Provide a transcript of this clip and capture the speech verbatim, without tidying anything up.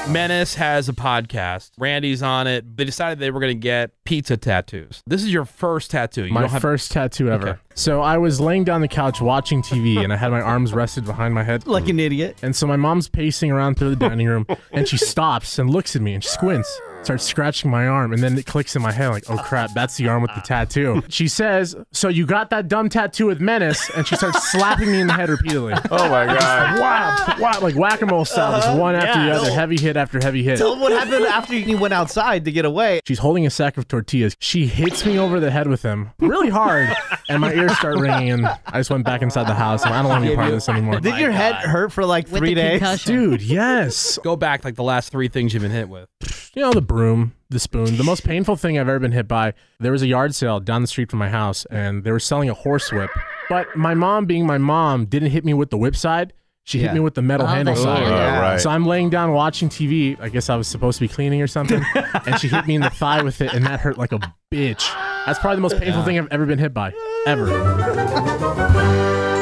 Menace has a podcast. Randy's on it. They decided they were going to get pizza tattoos. This is your first tattoo. You my don't have... first tattoo ever. Okay. So I was laying down the couch watching T V, and I had my arms rested behind my head. Like an idiot. And so my mom's pacing around through the dining room, and she stops and looks at me, and she squints, starts scratching my arm, and then it clicks in my head like, oh crap, that's the arm with the tattoo. She says, so you got that dumb tattoo with Menace, and she starts slapping me in the head repeatedly. Oh my God. Wow, wow, like whack-a-mole style, just one after yeah. the other, heavy hit after heavy hit. Tell them what happened after you went outside to get away. She's holding a sack of tortillas. She hits me over the head with them really hard, and my ears start ringing, and I just went back inside the house, and I don't want to be part of this anymore. Did your head hurt for like With three the days? concussion. Dude, yes. Go back like the last three things you've been hit with. You know, the broom, the spoon. The most painful thing I've ever been hit by, there was a yard sale down the street from my house, and they were selling a horse whip. But my mom, being my mom, didn't hit me with the whip side. She hit Yeah. me with the metal Oh, handle the side. handle. Oh, right. So I'm laying down watching T V. I guess I was supposed to be cleaning or something. And she hit me in the thigh with it, and that hurt like a bitch. That's probably the most painful thing I've ever been hit by. Ever.